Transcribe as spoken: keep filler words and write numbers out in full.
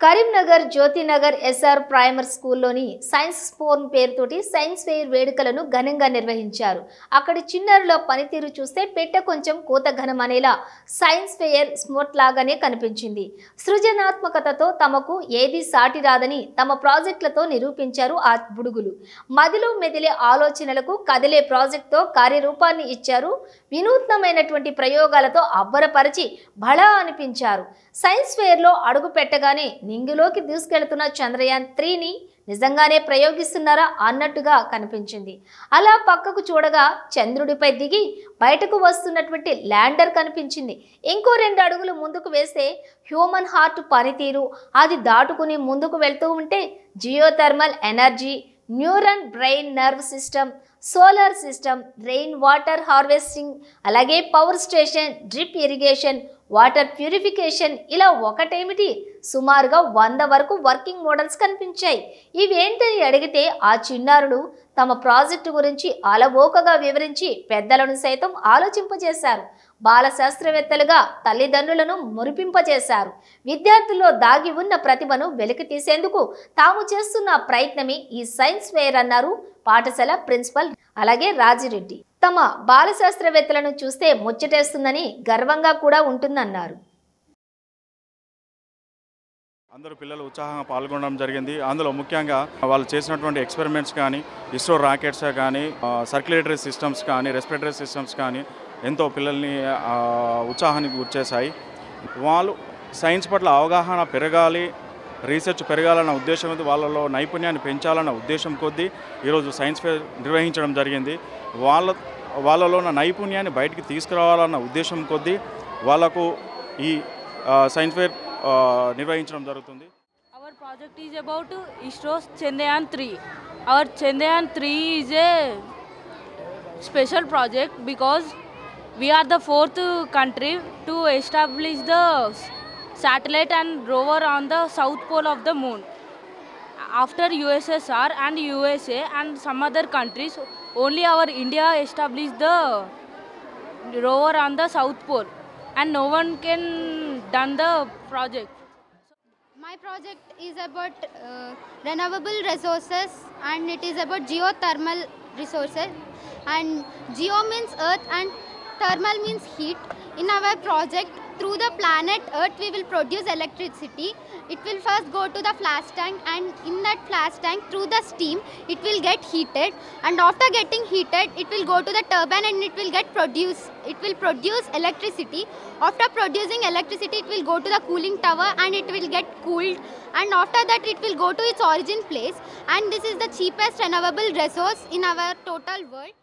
Karimnagar Jyothinagar SR primary స్కూల్లోని science forum పేరుతోటి science fair వేడుకలను ఘనంగా నిర్వహించారు. అక్కడి చిన్నారుల పనితీరు చూస్తే పెట్ట కొంచెం కోత ఘనం అనేలా సైన్స్ ఫెయిర్ స్మోట్ లాగానే కనిపించింది. సృజనాత్మకతతో తమకు ఏది సాటి రాదని తమ ప్రాజెక్టులతో నిరూపించారు ఆ బుడుగులు. మదిలో మెదిలే ఆలోచనలకు కదిలే ప్రాజెక్టుతో కార్యరూపాన్ని ఇచ్చారు. వినూత్నమైనటువంటి ప్రయోగాలతో అబ్బరపరిచి బళా అనిపించారు. సైన్స్ ఫెయిర్లో అడుగు పెట్టగానే నింగిలోకి దూసుకెళ్తున్న చంద్రయాన్ త్రీని నిజంగానే ప్రయోగిస్తున్నారా అన్నట్టుగా కనిపించింది. అలా పక్కకు చూడగా చంద్రుడిపై దిగి బయటకు వస్తున్నటువంటి ల్యాండర్ కనిపించింది. ఇంకో రెండు అడుగులు ముందుకు వేస్తే హ్యూమన్ హార్ట్ పనితీరు, అది దాటుకుని ముందుకు వెళ్తూ ఉంటే geothermal energy, neuron brain nerve system, solar system, rain water harvesting, అలాగే power station, drip irrigation, water purification, ఇలా ఒకటేమిటి సుమారుగా వంద వరకు వర్కింగ్ మోడల్స్ కనిపించాయి. ఇవేంటని అడిగితే ఆ చిన్నారులు తమ ప్రాజెక్టు గురించి అలవోకగా వివరించి పెద్దలను సైతం ఆలోచింపజేశారు. బాల శాస్త్రవేత్తలుగా తల్లిదండ్రులను మురిపింపజేశారు. విద్యార్థుల్లో దాగి ఉన్న ప్రతిభను వెలికి తీసేందుకు తాము చేస్తున్న ప్రయత్నమే ఈ సైన్స్ ఫెయిర్ అన్నారు పాఠశాల ప్రిన్సిపల్ అలాగే రాజిరెడ్డి. తమ బాల శాస్త్రవేత్తలను చూస్తే ముచ్చటేస్తుందని గర్వంగా కూడా ఉంటుందన్నారు. అందరూ పిల్లలు ఉత్సాహంగా పాల్గొనడం జరిగింది. అందులో ముఖ్యంగా వాళ్ళు చేసినటువంటి ఎక్స్పెరిమెంట్స్ కానీ, ఇస్రో రాకెట్స్ కానీ, సర్క్యులేటరీ సిస్టమ్స్ కానీ, రెస్పిరేటరీ సిస్టమ్స్ కానీ ఎంతో పిల్లల్ని ఉత్సాహానికి గురిచేశాయి. వాళ్ళు సైన్స్ పట్ల అవగాహన పెరగాలి, రీసెర్చ్ పెరగాలన్న ఉద్దేశం ఉంది, వాళ్ళలో నైపుణ్యాన్ని పెంచాలన్న ఉద్దేశం కొద్దీ ఈరోజు సైన్స్ ఫెయిర్ నిర్వహించడం జరిగింది. వాళ్ళ వాళ్ళలో ఉన్న నైపుణ్యాన్ని బయటికి తీసుకురావాలన్న ఉద్దేశం కొద్దీ వాళ్ళకు ఈ సైన్స్ ఫెయిర్ నిర్వహించడం జరుగుతుంది. Our project is about ISRO's Chandrayaan three. Our Chandrayaan three is a special project because we are the fourth country to establish the satellite and rover on the south pole of the moon. After U S S R and U S A and some other countries, only our India established the rover on the south pole, and no one can done the project. My project is about uh, renewable resources, and it is about geothermal resources. And geo means earth and thermal means heat. In our project, through the planet Earth, we will produce electricity. It will first go to the flash tank, and in that flash tank, through the steam, it will get heated. And after getting heated, it will go to the turbine, and it will get produce. It will produce electricity. After producing electricity, it will go to the cooling tower, and it will get cooled. And after that, it will go to its origin place. And this is the cheapest renewable resource in our total world.